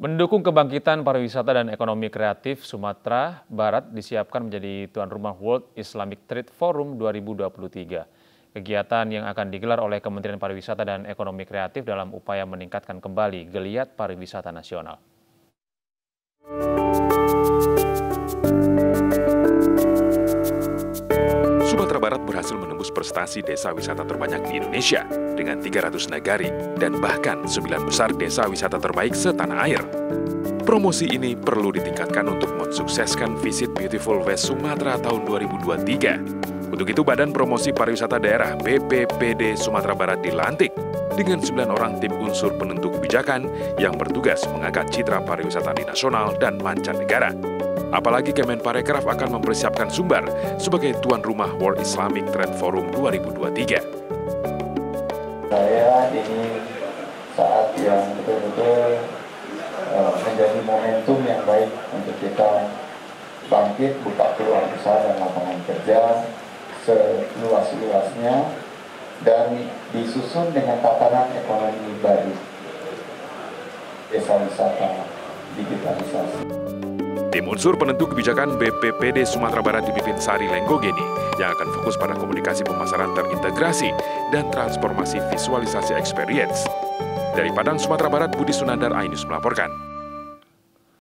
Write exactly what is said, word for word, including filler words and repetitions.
Mendukung kebangkitan pariwisata dan ekonomi kreatif, Sumatera Barat disiapkan menjadi tuan rumah World Islamic Trade Forum dua ribu dua puluh tiga. Kegiatan yang akan digelar oleh Kementerian Pariwisata dan Ekonomi Kreatif dalam upaya meningkatkan kembali geliat pariwisata nasional. Sumatera Barat berhasil menembus prestasi desa wisata terbanyak di Indonesia dengan tiga ratus nagari dan bahkan sembilan besar desa wisata terbaik setanah air. Promosi ini perlu ditingkatkan untuk mensukseskan Visit Beautiful West Sumatera tahun dua ribu dua puluh tiga. Untuk itu, Badan Promosi Pariwisata Daerah B P P D Sumatera Barat dilantik dengan sembilan orang tim unsur penentu kebijakan yang bertugas mengangkat citra pariwisata di nasional dan mancanegara. Apalagi Kemenparekraf akan mempersiapkan Sumbar sebagai tuan rumah World Islamic Trade Forum dua ribu dua puluh tiga. Saya ini saat yang betul-betul uh, menjadi momentum yang baik untuk kita bangkit, buka peluang usaha dan lapangan kerja seluas-luasnya dan disusun dengan tatanan ekonomi baru, desa wisata, digitalisasi. Tim unsur penentu kebijakan B P P D Sumatera Barat dipimpin Sari Lenggogeni yang akan fokus pada komunikasi pemasaran terintegrasi dan transformasi visualisasi experience. Dari Padang, Sumatera Barat, Budi Sunandar, Ainus melaporkan.